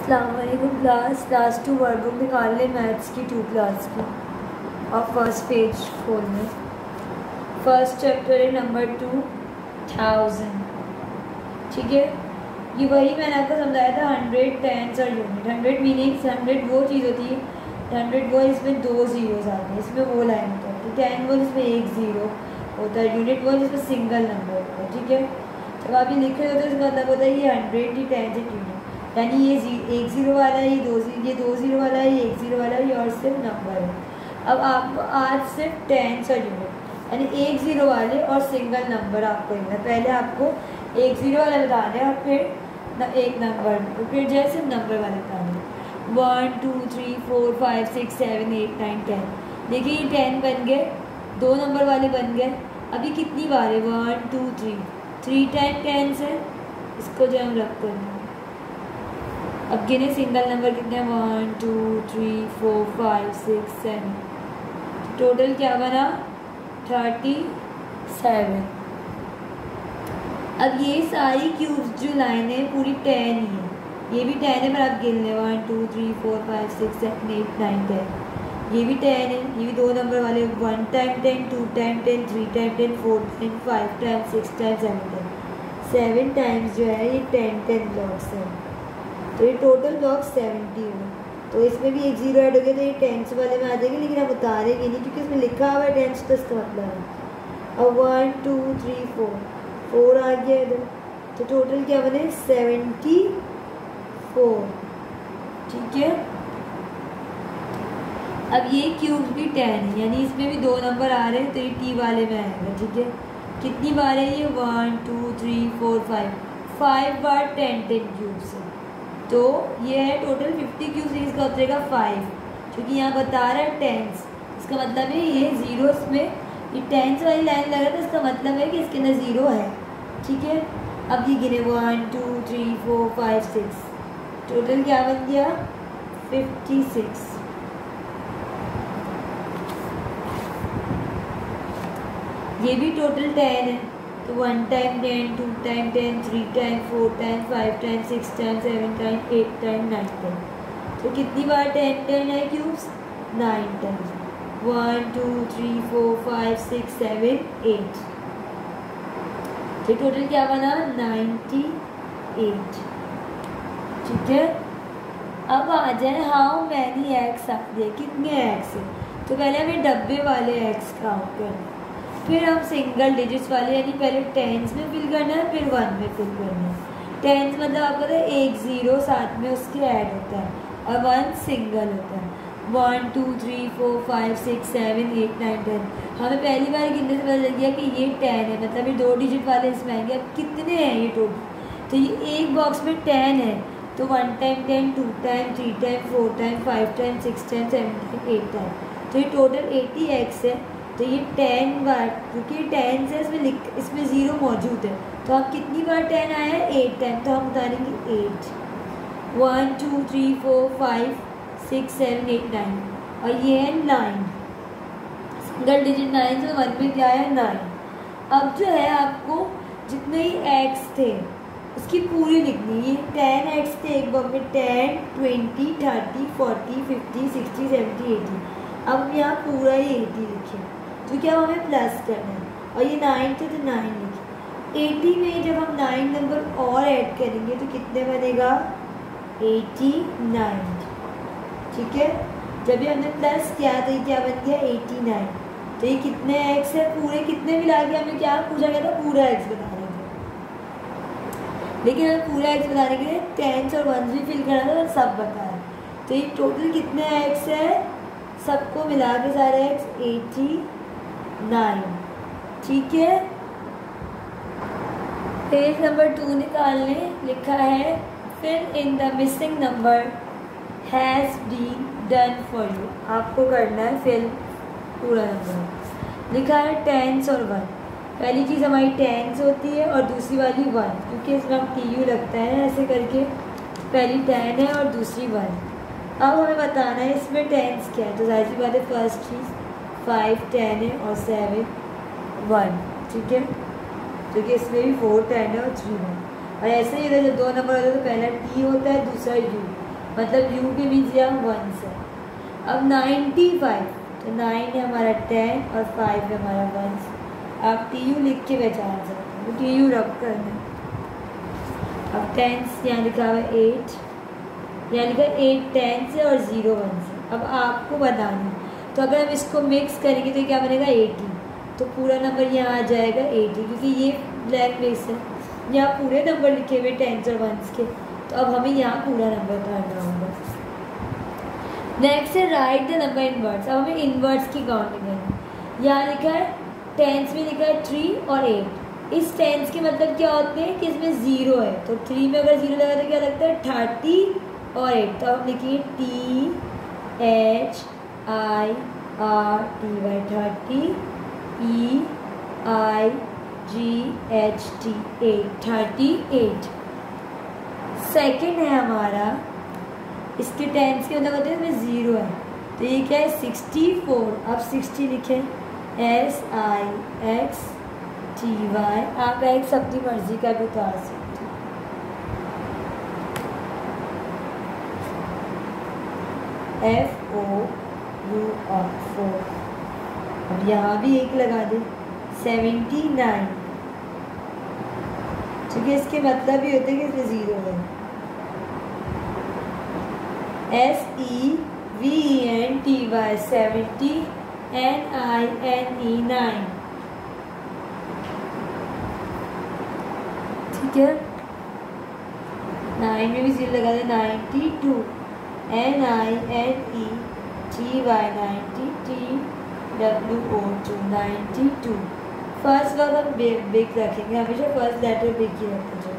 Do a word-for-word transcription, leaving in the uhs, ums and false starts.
अस्सलाम वालेकुम class class to workbook निकाल लें मैथ्स की टू क्लास की और फर्स्ट पेज खोल लें। फर्स्ट चैप्टर है नंबर टू थाउजेंड। ठीक है, ये वही मैंने आपको समझाया था हंड्रेड टेंस और यूनिट। हंड्रेड मीनिंग्स हंड्रेड वो चीज़ होती है, हंड्रेड वो इसमें दो ज़ीरोज़ आते हैं, इसमें वो लाइन होता है। तो टेन वो जिसमें एक ज़ीरो होता है, यूनिट वो जिसमें सिंगल नंबर होता है। ठीक है, जब आप ये लिख रहे होते हैं इसका मतलब होता है ये हंड्रेड ये टेंस एंड यूनिट, यानी ये जी एक ज़ीरो वाला है, ये दो ये दो ज़ीरो वाला है, ये एक ज़ीरो वाला है, ये और सिर्फ नंबर है। अब आपको आज सिर्फ टेंस और यूनिट यानी एक ज़ीरो वाले और सिंगल नंबर आपको लेना है। पहले आपको एक ज़ीरो वाला बताना है और फिर न, एक नंबर और फिर जैसे नंबर वाले बताना है। One two three four five six seven eight nine ten. देखिए ये टेन बन गए, दो नंबर वाले बन गए। अभी कितनी बार है? One two three, three ten tens है, इसको जो हम रख कर अब गिने सिंगल नंबर कितने हैं? One two three four five six seven, total क्या बना? Thirty seven. अब ये सारी क्यूब्स जो लाइन है पूरी टेन ही है, ये भी टेन है पर आप गिन लें one two three four five six seven eight nine ten. ये भी टेन है, ये भी दो नंबर वाले, one time ten, two time ten, three time ten, four time, five time, six time, seven time. Seven times जो है ये टेन टेन ब्लॉक्स है, तो ये टोटल ब्लॉक सेवेंटी हो। तो इसमें भी एक जीरो ऐड हो गया तो ये टेंस वाले में आ जाएगी, लेकिन हम उतारेंगे नहीं क्योंकि इसमें लिखा हुआ है टेंस, तो इसका मतलब है। अब one two three four, four आ गया इधर, तो टोटल क्या बने? Seventy four. ठीक है, अब ये क्यूब भी टेन है, यानी इसमें भी दो नंबर आ रहे हैं तो ये टी वाले में आएगा। ठीक है, कितनी बार है ये? One two three four five, five बार टेन टेन क्यूब्स है, तो ये है टोटल फिफ्टी क्यूब सीरीज का उतरेगा फाइव, क्योंकि यहाँ बता रहा है टेंस। इसका मतलब है ये जीरो में ये टेंस वाली लाइन लगा तो इसका मतलब है कि इसके अंदर ज़ीरो है। ठीक है, अब ये गिने one two three four five six, total क्या बन गया? Fifty six. ये भी टोटल टेन है, तो one time ten, two time ten, three time, four time, five time, six time, seven time, eight time, nine time. तो कितनी बार टेन टेन है cubes? Nine time. One two three four five six seven eight, तो total क्या बना? Ninety eight. ठीक है, अब आ जाए हाउ मैनी एक्स आ गए, कितने एक्स है? तो पहले हमें डब्बे वाले एक्स काउंट करना, फिर हम सिंगल डिजिट्स वाले यानी पहले टेंस में फिल करना है फिर वन में फिल करना है। टेंस मतलब आपको पता है एक ज़ीरो साथ में उसके ऐड होता है और वन सिंगल होता है। One two three four five six seven eight nine ten, हमें पहली बार गिनने से पता चल गया कि ये टेन है, मतलब ये दो डिजिट वाले इसमें आएंगे। अब कितने हैं ये टोटल? तो ये एक बॉक्स में टेन है, तो one time ten, two time, three time, four time, five time, six time, seven time, eight time, तो ये टोटल एटी एक्स है। तो ये टेन बार, क्योंकि टेन से इसमें लिख इसमें ज़ीरो मौजूद है, तो अब कितनी बार टेन आया है? एट टाइम, तो हम उतारेंगे eight. One two three four five six seven eight nine, और ये है नाइन, सिंगल डिजिट नाइन, तो वन में क्या है? नाइन। अब जो है आपको जितने ही एक्स थे उसकी पूरी लिखनी है। ये टेन एक्स थे एक बार में, ten, twenty, thirty, forty, fifty, sixty, seventy, eighty. अब हम यहाँ पूरा ही एटी लिखे, तो क्या हमें प्लस करना है, और ये नाइन थे तो नाइन लिखे। एटी में जब हम नाइन नंबर और ऐड करेंगे तो कितने बनेगा? Eighty nine. ठीक है, जब ये हमने प्लस किया तो ये क्या बन गया? Eighty nine. तो ये कितने एक्स है? पूरे कितने मिला के हमें क्या पूछा गया था? पूरा एक्स बताने के, लेकिन हमें पूरा एक्स बताने के लिए टेंस और वन भी फिल करना था, सब बताया। तो ये टोटल कितने एक्स है? सबको मिला के सारे एक्स एटी नाइन। ठीक है, पेज नंबर टू निकालने लिखा है fill in the missing number has been done for you. आपको करना है फिल पूरा नंबर। लिखा है टेंस और वन। पहली चीज़ हमारी टेंस होती है और दूसरी वाली वन, क्योंकि इसमें हम टी यू लगता है ऐसे करके। पहली टेन है और दूसरी वन। अब हमें बताना है इसमें टेंस क्या है, तो जाहिर सी बात है फर्स्ट चीज़ फाइव टेन है और सेवन वन। ठीक है, क्योंकि इसमें भी फोर टेन है और थ्री वन। और ऐसे ही इधर जब दो नंबर होते हैं तो पहला टी होता है दूसरा यू, मतलब यू के बीच यहाँ वंस है। अब नाइन्टी फाइव, तो नाइन है हमारा टेन और फाइव है हमारा वंस। आप टी यू लिख के पहचान सकते हो, टी यू रब करना। अब टेंस यहाँ लिखा हुआ है एट, यहाँ लिखा है एट टेन से और ज़ीरो वन से। अब आपको बताना, तो अगर हम इसको मिक्स करेंगे तो क्या बनेगा एटी, तो पूरा नंबर यहाँ आ जाएगा एटी, क्योंकि ये ब्लैंक बेस है, यहाँ पूरे नंबर लिखे हुए टेंस और वंस के, तो अब हमें यहाँ पूरा नंबर भरना होगा। नेक्स्ट है write the number in words. अब हमें इन वर्ड्स की काउंटिंग करनी। यहाँ लिखा है टेंस में लिखा है थ्री और एट। इस टेंस के मतलब क्या होते हैं कि इसमें ज़ीरो है, तो थ्री में अगर ज़ीरो लगा तो क्या लगता है थर्टी और एट, तो आप लिखिए T H I R T Y thirty, E I G H T eight, thirty eight. Second है हमारा, इसके टेंस के मतलब होते हैं इसमें ज़ीरो है, तो ये क्या है सिक्सटी फोर। अब सिक्सटी लिखें S I X T Y, आप एक्स अपनी मर्जी का भी उतार सकते हो। F O U R four. अब यहाँ भी एक लगा दें सेवेंटी नाइन, क्योंकि इसके मतलब ही होते हैं कि इसमें ज़ीरो है। S E V E N T Y seventy, N I N E nine, ठीक है। नाइन में भी जीरो लगा दे ninety two, N I N E T Y ninety, T W O two ninety two. First word हम big रखेंगे, हमेशा first letter big ही रखते हैं।